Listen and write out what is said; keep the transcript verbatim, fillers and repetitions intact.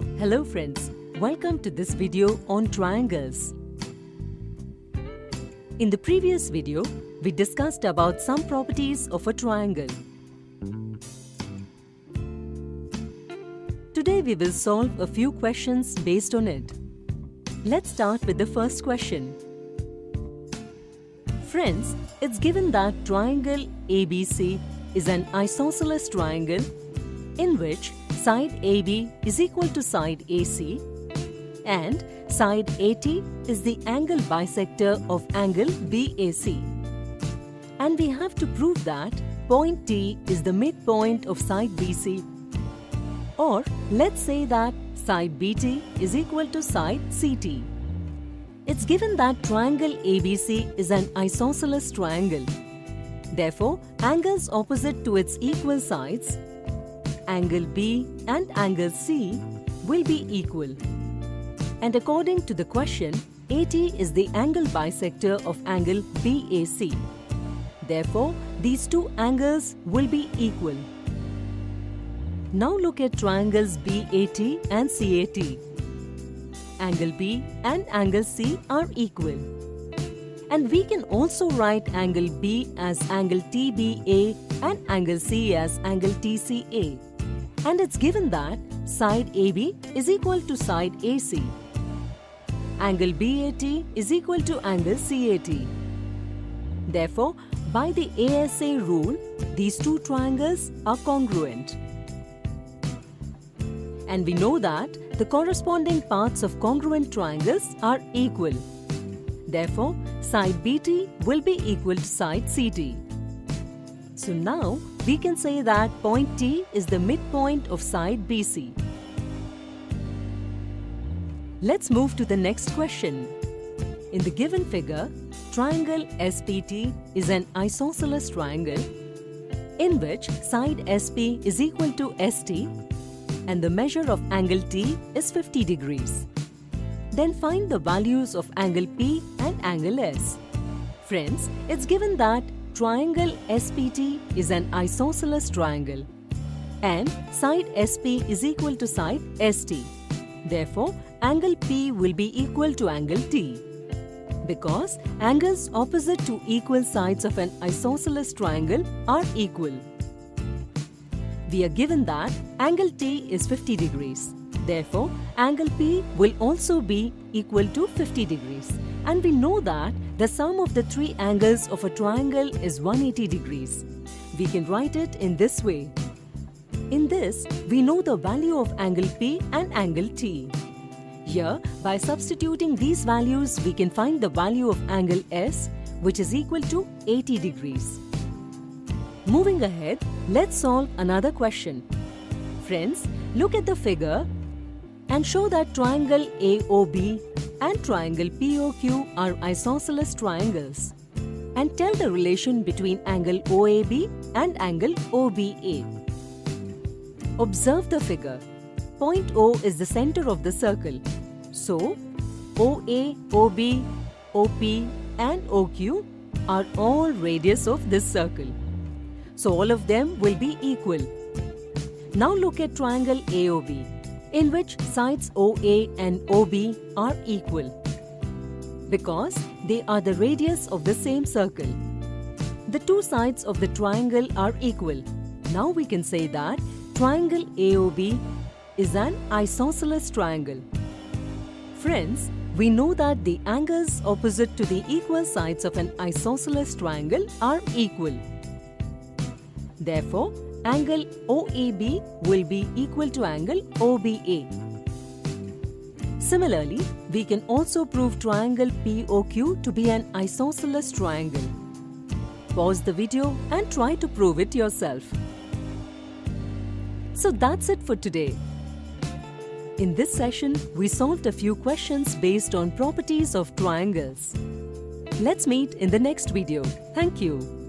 Hello friends, welcome to this video on triangles. In the previous video, we discussed about some properties of a triangle. Today we will solve a few questions based on it. Let's start with the first question. Friends, it's given that triangle A B C is an isosceles triangle in which side A B is equal to side A C and side A T is the angle bisector of angle B A C. And we have to prove that point T is the midpoint of side B C. Or let's say that side B T is equal to side C T. It's given that triangle A B C is an isosceles triangle. Therefore, angles opposite to its equal sides, angle B and angle C, will be equal. And according to the question, A T is the angle bisector of angle B A C. Therefore, these two angles will be equal. Now look at triangles B A T and C A T. Angle B and angle C are equal. And we can also write angle B as angle T B A and angle C as angle T C A. And it's given that side A B is equal to side A C. Angle B A T is equal to angle C A T. Therefore, by the A S A rule, these two triangles are congruent. And we know that the corresponding parts of congruent triangles are equal. Therefore, side B T will be equal to side C T. So now, we can say that point T is the midpoint of side B C. Let's move to the next question. In the given figure, triangle S P T is an isosceles triangle in which side S P is equal to S T and the measure of angle T is fifty degrees. Then find the values of angle P and angle S. Friends, it's given that triangle S P T is an isosceles triangle and side S P is equal to side S T. Therefore, angle P will be equal to angle T. Because angles opposite to equal sides of an isosceles triangle are equal. We are given that angle T is fifty degrees. Therefore, angle P will also be equal to fifty degrees. And we know that the sum of the three angles of a triangle is one hundred eighty degrees. We can write it in this way. In this, we know the value of angle P and angle T. Here, by substituting these values, we can find the value of angle S, which is equal to eighty degrees. Moving ahead, let's solve another question. Friends, look at the figure and show that triangle A O B and triangle P O Q are isosceles triangles. And tell the relation between angle O A B and angle O B A. Observe the figure. Point O is the center of the circle. So, O A, O B, O P and O Q are all radius of this circle. So all of them will be equal. Now look at triangle A O B, in which sides O A and O B are equal, because they are the radius of the same circle. The two sides of the triangle are equal. Now we can say that triangle A O B is an isosceles triangle. Friends, we know that the angles opposite to the equal sides of an isosceles triangle are equal. Therefore, angle O A B will be equal to angle O B A. Similarly, we can also prove triangle P O Q to be an isosceles triangle. Pause the video and try to prove it yourself. So that's it for today. In this session, we solved a few questions based on properties of triangles. Let's meet in the next video. Thank you.